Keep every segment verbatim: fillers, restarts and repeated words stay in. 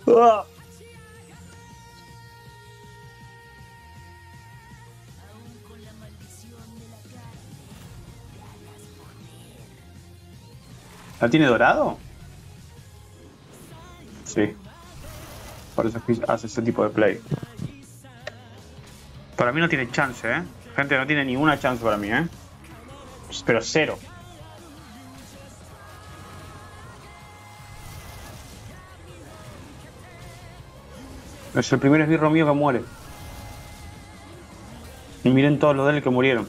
¡Ah! ¿La tiene dorado? Sí. Por eso es que hace ese tipo de play. Para mí no tiene chance, ¿eh? Gente, no tiene ninguna chance para mí, ¿eh? Pero cero. Es el primer esbirro mío que muere. Y miren todos los de él que murieron.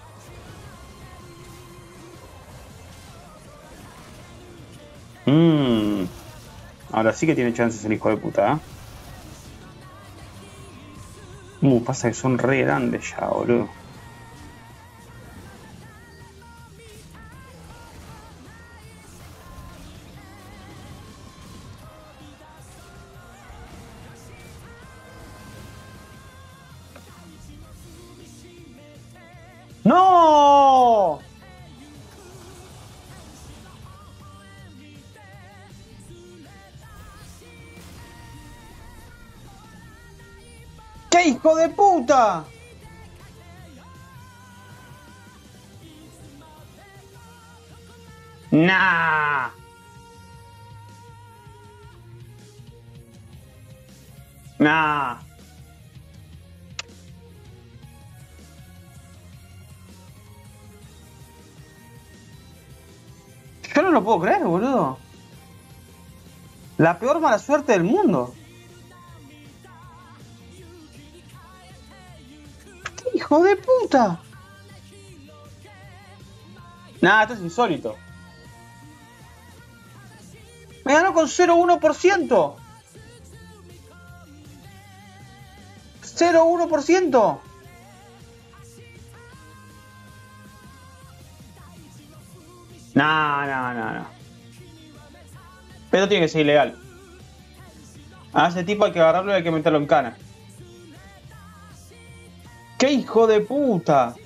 Mmm. Ahora sí que tiene chances el hijo de puta, ¿eh? Uh, pasa que son re grandes ya, boludo. ¡No! ¡Qué hijo de puta! Nah. Nah. Yo no lo puedo creer, boludo. La peor mala suerte del mundo. ¡Qué hijo de puta! Nah, esto es insólito. Me ganó con cero coma uno por ciento. cero coma uno por ciento. No, no, no, no. Esto tiene que ser ilegal. A ese tipo hay que agarrarlo y hay que meterlo en cana. ¡Qué hijo de puta!